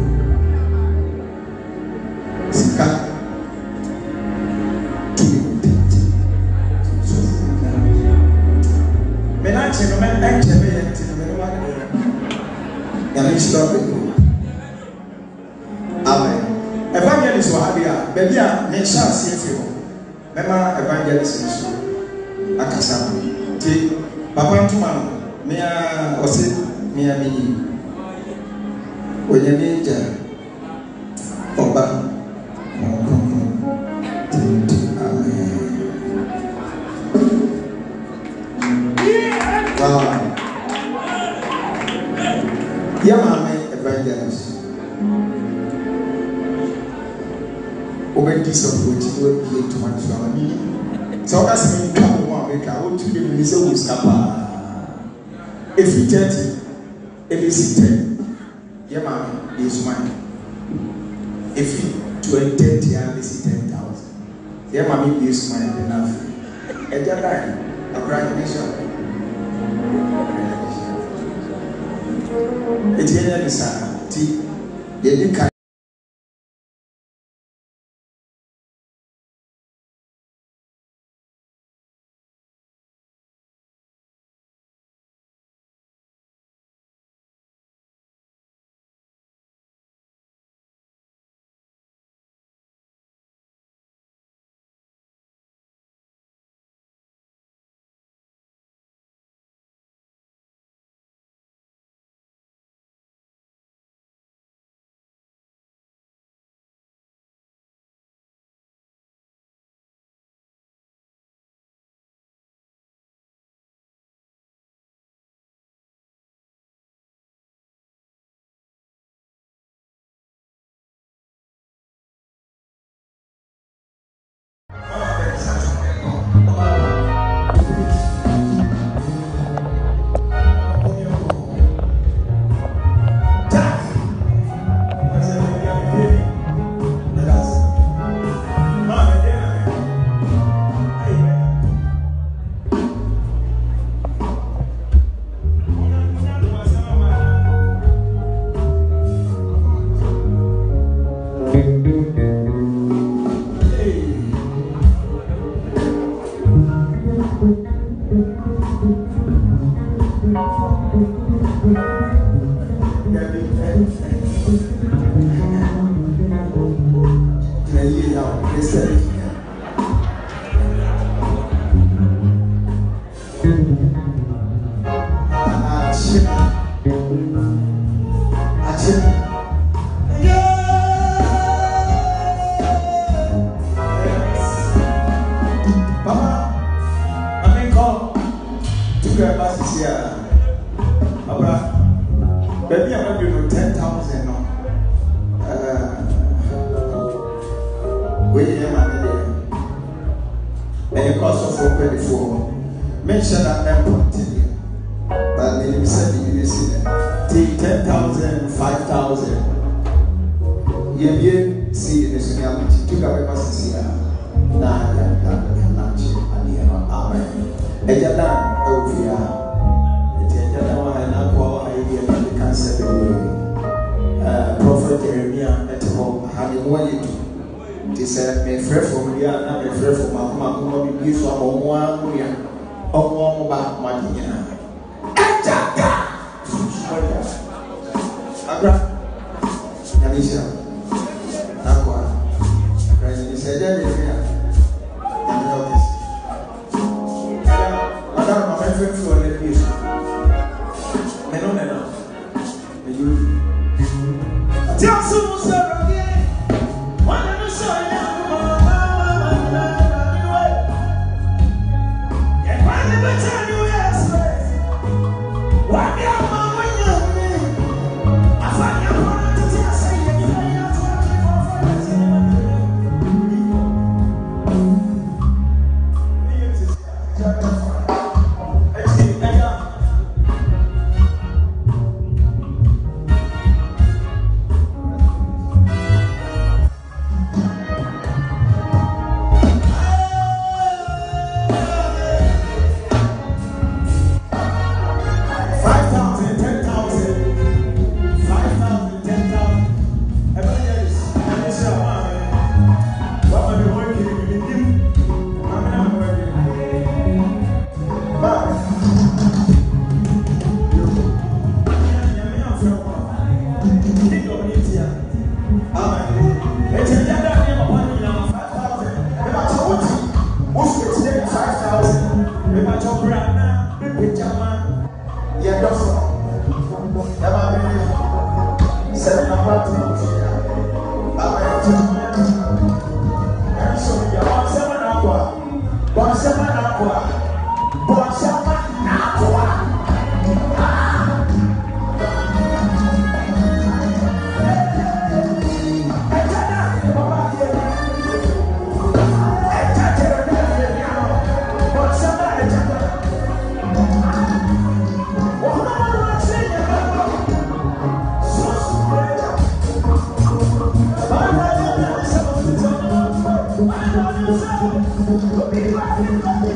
Amen. Evangelist Wahabia, baby, make sure see you. Remember evangelist is Akasa. Ti Papa Tuma, me a osi me a me. Oye me ja. Oba. Wow. Yeah, my evangelist. Over this approach, will be too much for me. So that's me come on America. I want to be in this Scapa. If you thirty, if it's ten, yeah, my is mine. If you twenty, I will see ten thousand. Yeah, my is mine enough. And you're right. A grand nation. It's here the sun. Tea. They didn't.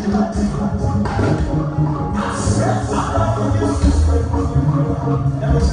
Never stop.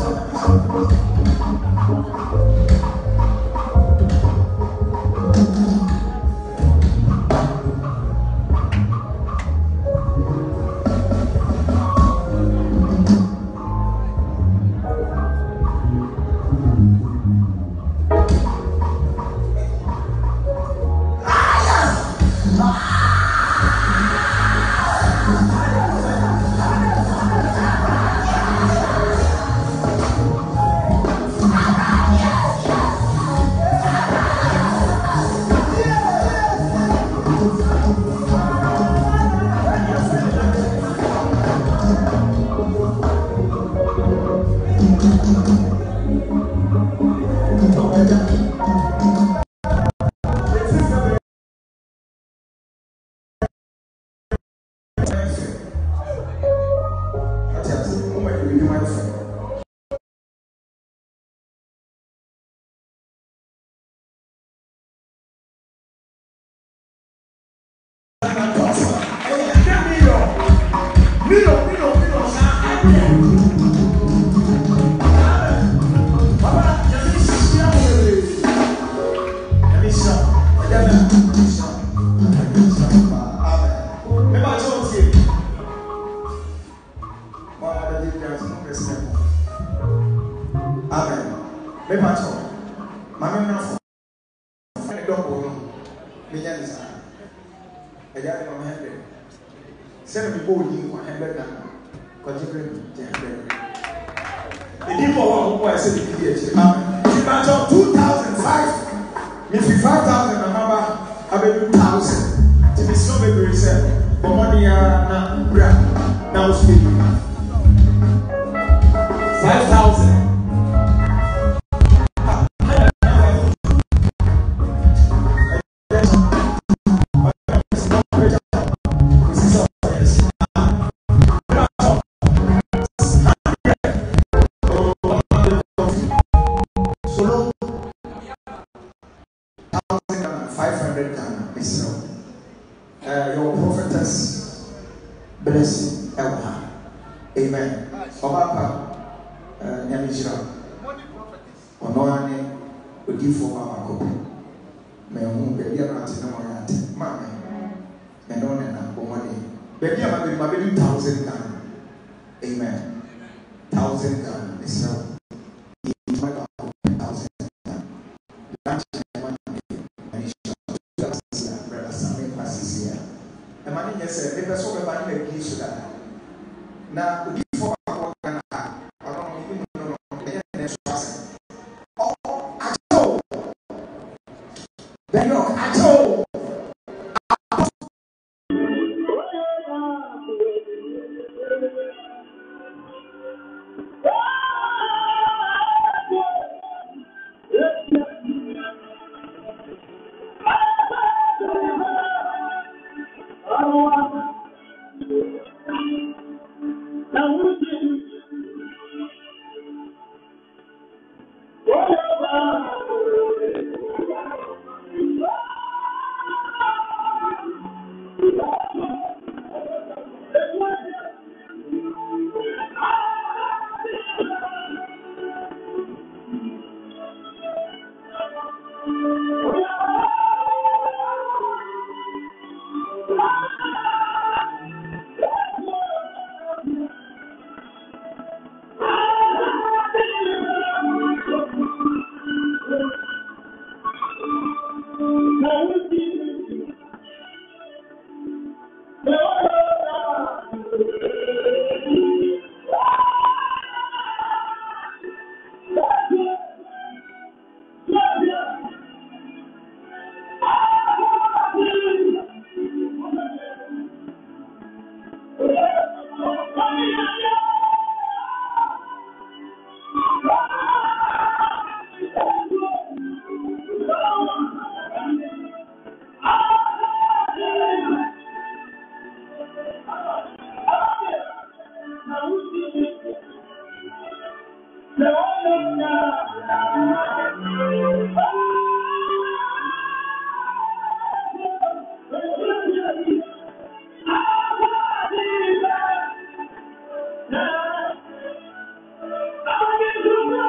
Thank you.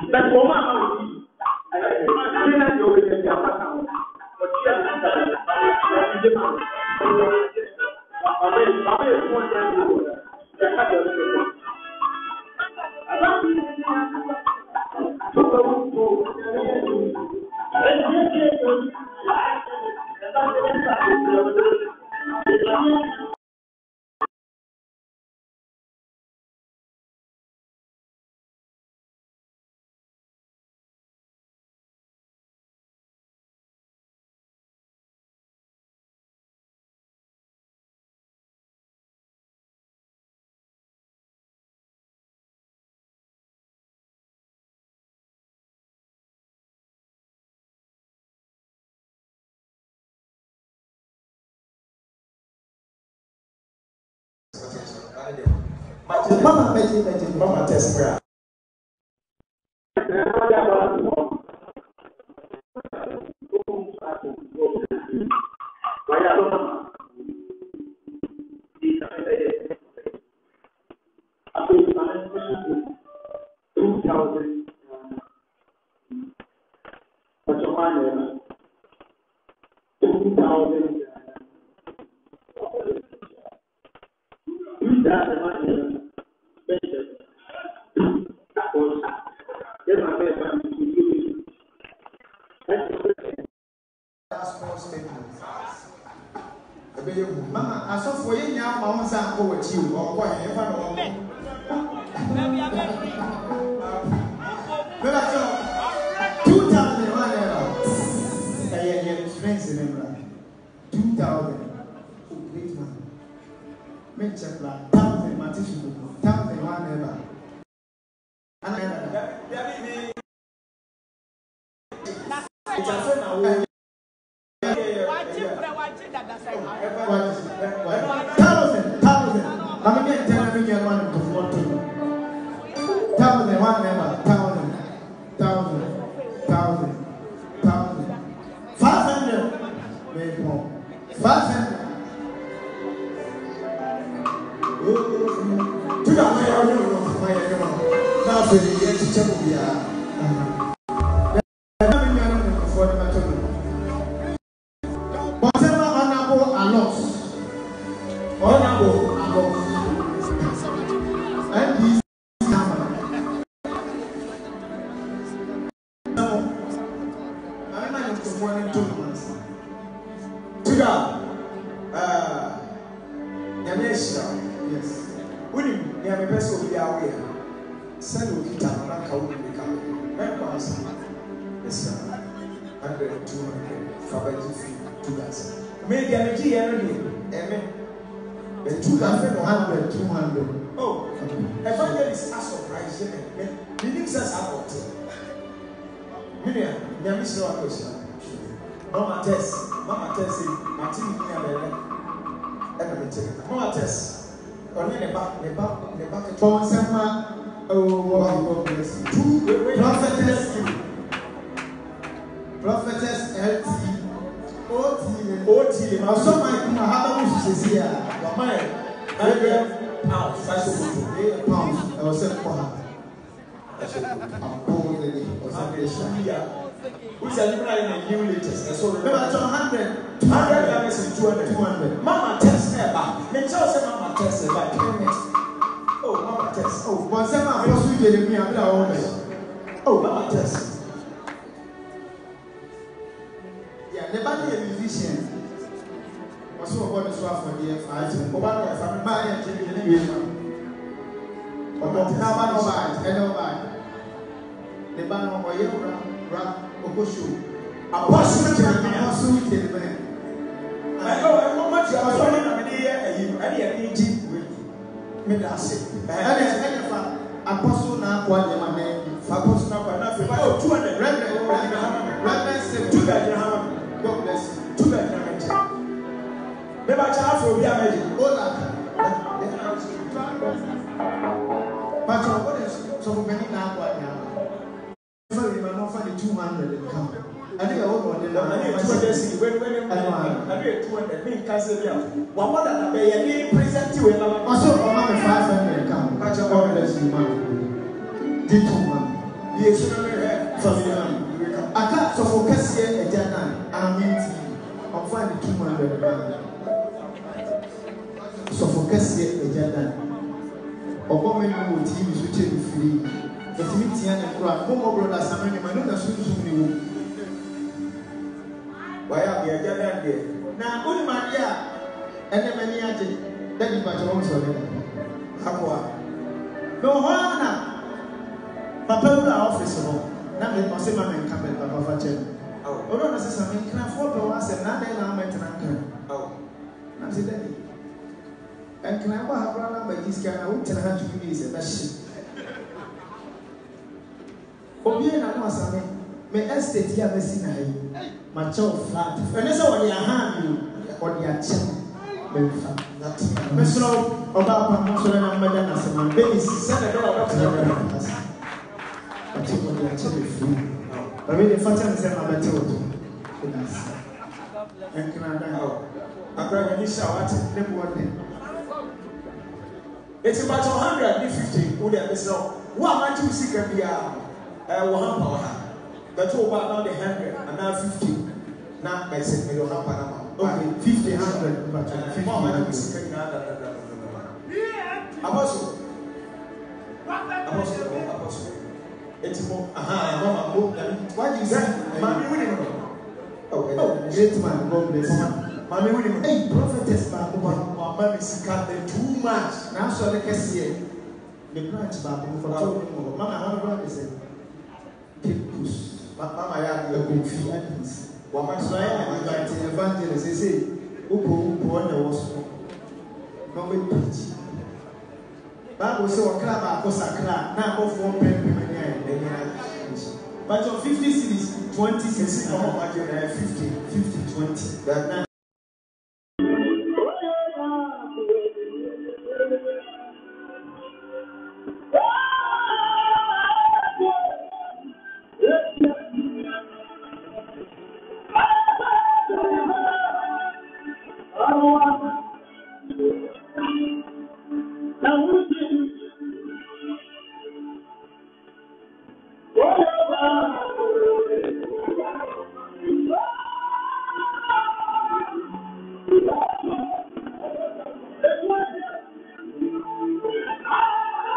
That's what I'm I didn't know it in the apartment. But she has done that. I didn't know. I mean, I mean, one time you go there. I have to do it. Mama, Betty, Betty, Mama, test me. Two thousand. What's your mind? Two thousand. That's the money. That was that's my best. Mama, I saw for you now. Mama, I'm going with you. Or what? If I don't two thousand one ever. I had expensive number. Two thousand. Oh, great man. Make check plan. Thousand, my tissue. Thousand one ever. And I it's a friend now. Thousand, thousand. I'm going to tell you one to four two. Thousand, one member. Thousand, thousand, thousand, thousand. Five hundred. Very more. Five hundred. To the way I know, my God. Now, for the year to check we are. Whatever honorable are lost. Honorable are lost. And these now. Now, I'm not just one and two months. To God. Uh, Yamesha, yes. Wouldn't you have a best of the hour? Send you to Tana, how would you become? Members, yes, sir. Hundred, two hundred, five feet. Maybe I'm a G M. The two hundred, two hundred. Oh, evangelist are surprised. The news has happened. Miriam, you have missed one question. Mama test, Mama test, Martin, Mama test. Only the back, the back, the back. For some, oh, two prophetess, prophetess L T. O T, O T, I saw my mother was here. Your mind, hundred pounds, five hundred pounds. I was sent for her. I said, I'm poor lady. Who's a new line in new latest? I saw remember two hundred, two hundred dollars and two hundred, two hundred. Mama test never. Me tell say Mama test never. Oh, Mama test. Oh, one seven. I was with you. Me, I'm not. Oh, Mama test. The body of musicians was so about the swap for the fight. Obama, if I'm married, I'm going to be a man. But now, no bad, no bad. The band of Oyera, Rap, Okoshu. Apostle to the Apostle to the man. I know, I know much. I was only a year, and you had a deep with me. That's it. Apostle now, what the man, Apostle now, nothing. Oh, two hundred, Reverend, Reverend, two hundred. God bless you. Two men are making. Never charge for we are making. Hold on. But what is so many now? What now? So we not for the two hundred come. I think I will go there. I think two hundred. When when I think two hundred. Me cancel here. One more than pay. Any present you will. Also, I'm five hundred come. But God bless you, man. Did two man. The ọkọ mi no wo T V so che free but me tia na kura mo mo brother Samuel ni ma no na sunsun ni wo why are you getting there na oni ma dia ene mani age daddy ba jo so le hapo no ho na papa ura office no na me o se ma men campbell papa fa che oh ono na se Samuel kana fo pe wa se na na na metna kan oh na se daddy and can I have a number of this kind of ten hundred years a machine? Obian and Masame, may estate here, Messina, my child flat. And that's all your hand or your chin. Mister Obama, Monsieur and Madame, as a man, baby, send a dollar to the us. I think what your chin is free. I mean, the first time I said, I'm told you. And can I know? I'm going to show what them one day. It's about one hundred fifty. Who there is no one man to see can be a one power. But two about now the hundred and now fifty. Now I said million Panama. Okay, fifty hundred. But fifty man to see can Apostle. Apostle. Apostle. It's more. Aha, Mama. Why do you say? Mommy winning. Oh, great man. God bless you. Mami wini mo. Hey, prophetess ba ko ba mo mami sika the too much. Na so le kese the branch ba ko for to mo. Mama how do I say? Pipus. Mama ya go go fi adis. Wa ma so ya invite evangelist say say upo upo na wo so. No we preach. Bible say o kra ba ko sakra na ko fo pen pen ni ai de ni. But your fifty cities twenty cities come on fifty fifty twenty. That